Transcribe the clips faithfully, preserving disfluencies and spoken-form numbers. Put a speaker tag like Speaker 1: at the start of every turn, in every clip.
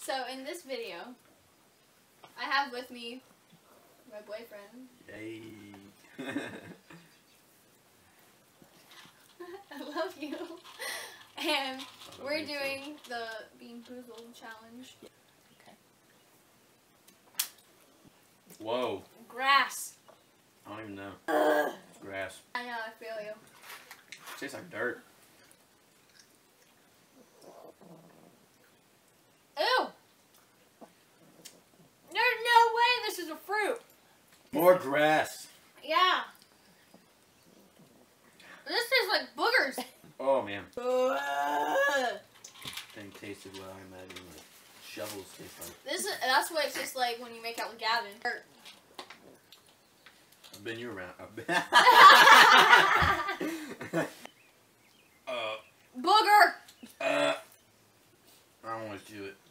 Speaker 1: So in this video, I have with me my boyfriend.
Speaker 2: Yay.
Speaker 1: I love you. And we're doing the Bean Boozled challenge.
Speaker 2: Okay. Whoa.
Speaker 1: Grass.
Speaker 2: I don't even know.
Speaker 1: Ugh.
Speaker 2: It's grass.
Speaker 1: I know, I feel you.
Speaker 2: It tastes like dirt.
Speaker 1: Ew! There's no way this is a fruit.
Speaker 2: More grass.
Speaker 1: Yeah. This tastes like boogers.
Speaker 2: Oh man.
Speaker 1: Ugh.
Speaker 2: Thing tasted what I imagine like shovels taste like.
Speaker 1: This is, that's what it tastes like when you make out with Gavin.
Speaker 2: I've been you around. I've been uh,
Speaker 1: Booger!
Speaker 2: uh, I don't want to do it.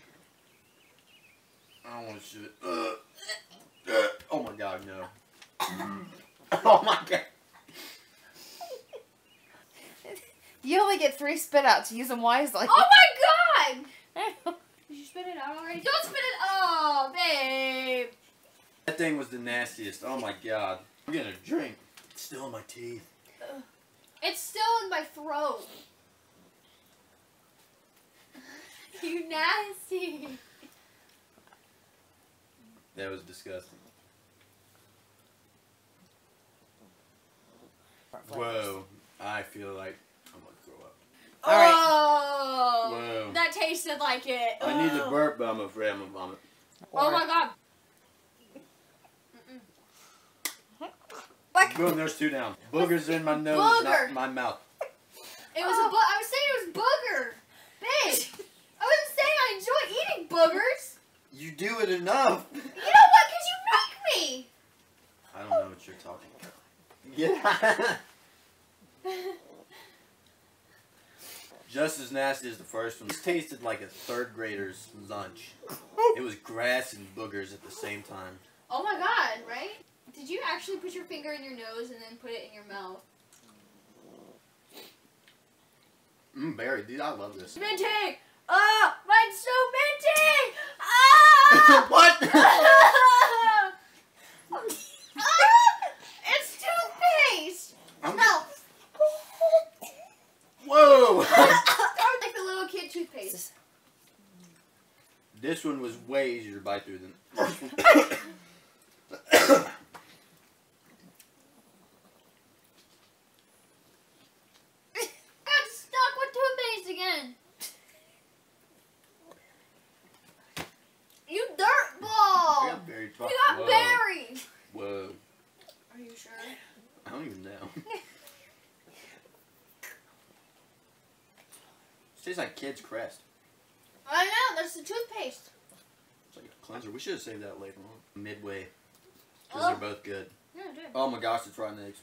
Speaker 2: I don't want to do it. Uh, uh, oh my god, no. Oh my god.
Speaker 3: You only get three spit outs. Use them wisely.
Speaker 1: Oh my god! Did you spit it out already? Don't spit it! Oh, babe!
Speaker 2: That thing was the nastiest. Oh my god. I'm getting a drink. It's still in my teeth.
Speaker 1: Ugh. It's still in my throat. You nasty.
Speaker 2: That was disgusting. Whoa. I feel like I'm gonna throw up.
Speaker 3: Alright.
Speaker 1: Oh!
Speaker 2: Whoa.
Speaker 1: That tasted like it.
Speaker 2: I need to
Speaker 1: Ugh.
Speaker 2: burp, but I'm afraid I'm gonna vomit.
Speaker 1: Oh my god.
Speaker 3: Like,
Speaker 2: Boom, there's two down. Boogers in my nose,
Speaker 1: Booger.
Speaker 2: not my mouth.
Speaker 1: It was a bu- I was saying it was booger. Babe. I wasn't saying I enjoy eating boogers.
Speaker 2: You do it enough.
Speaker 1: You know what? Because you make me.
Speaker 2: I don't know what you're talking about. Yeah. Just as nasty as the first one. It tasted like a third grader's lunch. It was grass and boogers at the same time.
Speaker 1: Oh my god, right? Did you actually put your finger in your nose and then put it in your mouth?
Speaker 2: Mmm, berry, dude, I love this.
Speaker 1: Minty! Ah! Mine's so minty! Ah!
Speaker 2: What?
Speaker 1: Ah! It's toothpaste!
Speaker 2: I'm
Speaker 1: Smell!
Speaker 2: Whoa!
Speaker 1: That was like the little kid toothpaste.
Speaker 2: This one was way easier to bite through than the first one.
Speaker 1: Got stuck with toothpaste again. You dirt
Speaker 2: I
Speaker 1: ball!
Speaker 2: got berry
Speaker 1: You
Speaker 2: talk.
Speaker 1: got
Speaker 2: Whoa.
Speaker 1: buried!
Speaker 2: Whoa.
Speaker 1: Are you sure?
Speaker 2: I don't even know. It tastes like Kid's Crest.
Speaker 1: I know, that's the toothpaste.
Speaker 2: It's like a cleanser. We should have saved that later on. Midway. Because
Speaker 1: Oh.
Speaker 2: they're both good.
Speaker 1: Yeah, I did.
Speaker 2: Oh my gosh, it's rotten eggs.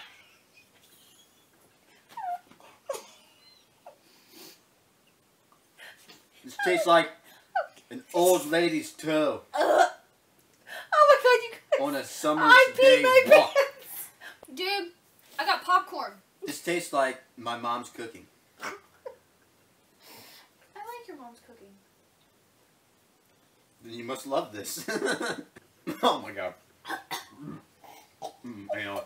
Speaker 2: This tastes like an old lady's toe
Speaker 3: uh, oh my god, you guys.
Speaker 2: on a summer's
Speaker 3: I
Speaker 2: day
Speaker 3: peed my
Speaker 2: walk.
Speaker 3: pants.
Speaker 1: Dude, I got popcorn.
Speaker 2: This tastes like my mom's cooking.
Speaker 1: I like your mom's cooking.
Speaker 2: Then you must love this. Oh my god. Mm, you know what?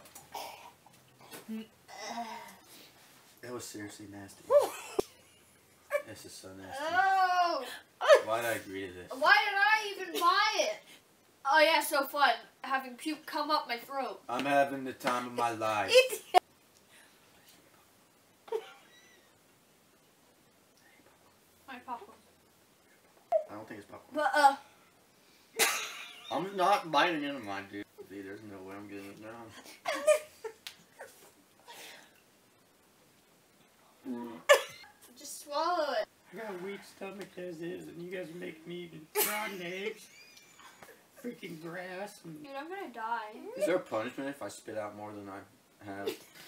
Speaker 2: That was seriously nasty. This is so nasty.
Speaker 1: Oh!
Speaker 2: Why did I agree to this?
Speaker 1: Why did I even buy it? Oh yeah, so fun. Having puke come up my throat.
Speaker 2: I'm having the time of my life.
Speaker 1: My popcorn.
Speaker 2: I don't think it's popcorn.
Speaker 1: But, uh...
Speaker 2: I'm not biting into mine, dude. Dude, there's no way I'm getting it down.
Speaker 1: Just swallow it.
Speaker 4: I got a weak stomach as is, and you guys are making me eat rotten eggs, freaking grass, and
Speaker 1: Dude, I'm gonna die.
Speaker 2: Is there a punishment if I spit out more than I have?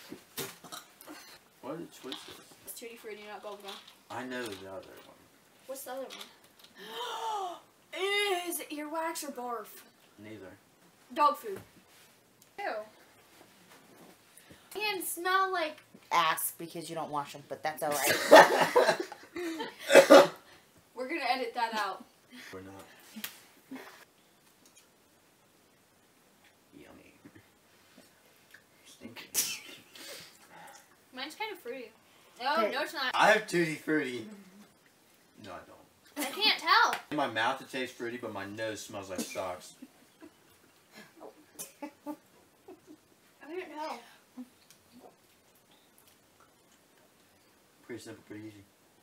Speaker 2: What is, what is this?
Speaker 1: It's Tutti Frutti, not bubblegum.
Speaker 2: I know the other one.
Speaker 1: What's the other one? Is it earwax or barf?
Speaker 2: Neither.
Speaker 1: Dog food. Ew. And smell like...
Speaker 3: Ass because you don't wash them, but that's alright.
Speaker 1: We're gonna edit that out.
Speaker 2: We're not. Yummy. Stinky.
Speaker 1: Mine's kind of fruity. Oh,
Speaker 3: Okay.
Speaker 1: no, it's not.
Speaker 2: I have Tutti Frutti. No, I don't.
Speaker 1: I can't tell.
Speaker 2: In my mouth it tastes fruity, but my nose smells like socks.
Speaker 1: I can't tell.
Speaker 2: Pretty simple, pretty easy.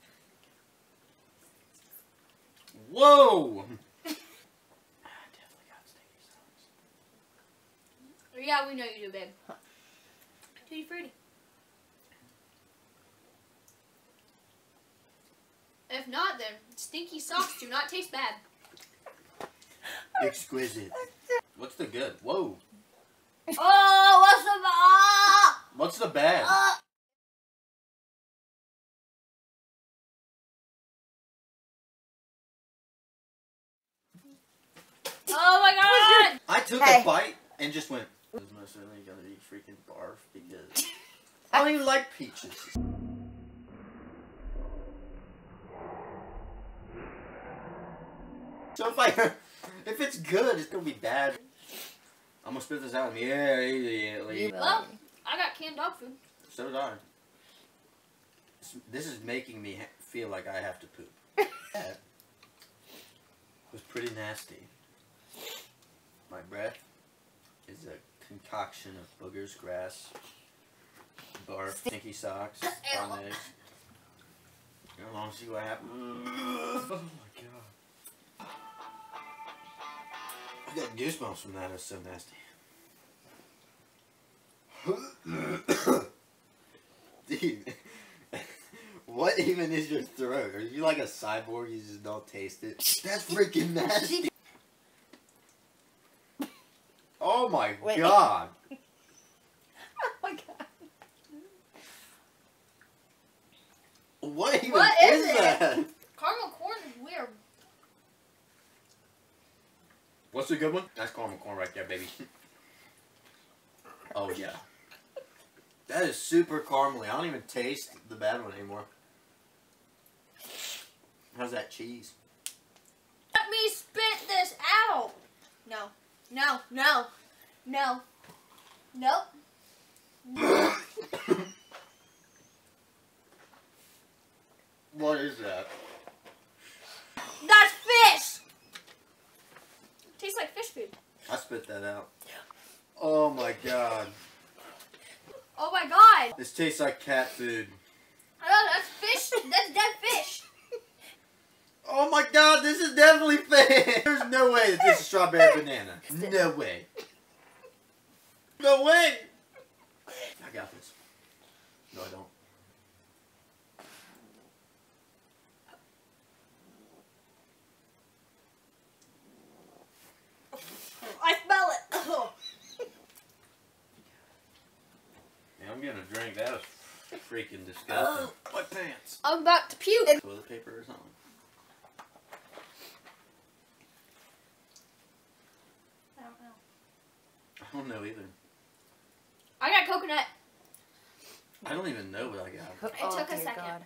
Speaker 2: Whoa! I definitely got sticky socks.
Speaker 1: Yeah, we know you do, babe. Tutti fruity. If not, then stinky socks do not taste bad.
Speaker 2: Exquisite. What's the good? Whoa.
Speaker 1: Oh, what's the ah?
Speaker 2: What's the bad?
Speaker 1: Uh, oh my god!
Speaker 2: I took
Speaker 3: Hey.
Speaker 2: a bite and just went. This is most certainly gonna be freaking barf because I don't even like peaches. So if I, if it's good, it's gonna be bad. I'm gonna spit this out immediately.
Speaker 1: Well, I got canned dog food.
Speaker 2: So did I. This- This is making me ha feel like I have to poop. That was pretty nasty. My breath is a concoction of boogers, grass, barf, stinky socks, rotten eggs. You want to see what happened? Oh my god. I got goosebumps from that. It was so nasty. Dude, what even is your throat? Are you like a cyborg? You just don't taste it? That's freaking nasty. Oh my
Speaker 3: Wait.
Speaker 2: god.
Speaker 3: Oh my god.
Speaker 2: What even
Speaker 1: What
Speaker 2: is,
Speaker 1: is it?
Speaker 2: that?
Speaker 1: Caramel corn is weird.
Speaker 2: What's the good one? That's caramel corn right there, baby. Oh yeah. That is super caramely. I don't even taste the bad one anymore. How's that cheese?
Speaker 1: Let me spit this out. No. No. No. No. Nope.
Speaker 2: What is that?
Speaker 1: That's fish. Tastes like fish food.
Speaker 2: I spit that out. Oh my god.
Speaker 1: Oh my god.
Speaker 2: This tastes like cat food.
Speaker 1: Oh, that's fish. That's dead fish.
Speaker 2: Oh my god, this is definitely fish. There's no way that this is strawberry banana. No way. No way. I got this. No, I don't.
Speaker 1: I smell it. Oh.
Speaker 2: Yeah, I'm gonna drink. That was freaking disgusting. My pants.
Speaker 1: I'm about to puke.
Speaker 2: Toilet paper or something.
Speaker 1: I don't know.
Speaker 2: I don't know either.
Speaker 1: I got coconut.
Speaker 2: I don't even know what I got.
Speaker 1: It took a
Speaker 3: dear
Speaker 1: second.
Speaker 3: God.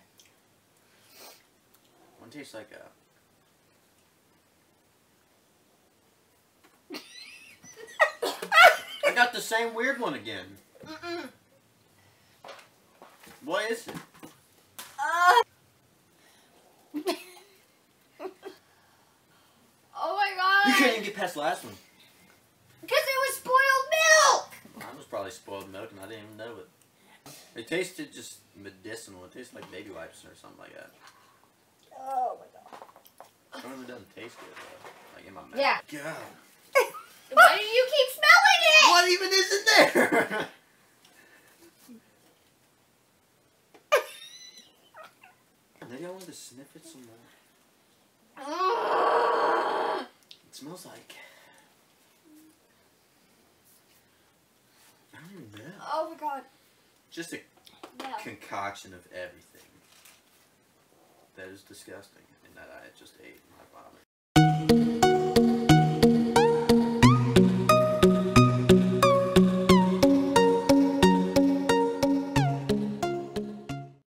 Speaker 2: One tastes like a. I got the same weird one again.
Speaker 1: Mm-mm.
Speaker 2: What is it?
Speaker 1: Uh. Oh my god.
Speaker 2: You couldn't even get past the last one.
Speaker 1: Because it was spoiled milk.
Speaker 2: Mine was probably spoiled milk and I didn't even know it. It tasted just medicinal. It tasted like baby wipes or something like that.
Speaker 1: Oh my god.
Speaker 2: It really doesn't taste good though. Like in my mouth.
Speaker 1: Yeah.
Speaker 2: God.
Speaker 1: Why do you keep smelling it?
Speaker 2: What even is in there? Maybe I wanted to sniff it some more. It smells like. I don't even know.
Speaker 1: Oh my god.
Speaker 2: Just a
Speaker 1: No.
Speaker 2: concoction of everything. That is disgusting, and that I just ate my vomit.